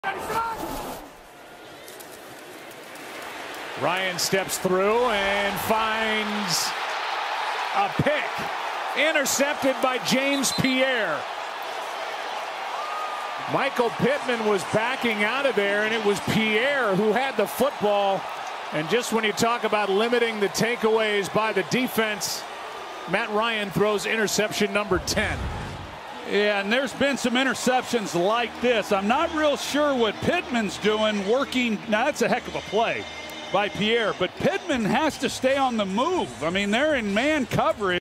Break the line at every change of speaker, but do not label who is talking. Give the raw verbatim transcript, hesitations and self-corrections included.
Ryan steps through and finds a pick. Intercepted by James Pierre. Michael Pittman was backing out of there, and it was Pierre who had the football. And just when you talk about limiting the takeaways by the defense, Matt Ryan throws interception number ten.
Yeah, and there's been some interceptions like this. I'm not real sure what Pittman's doing working. Now, that's a heck of a play by Pierre, but Pittman has to stay on the move. I mean, they're in man coverage.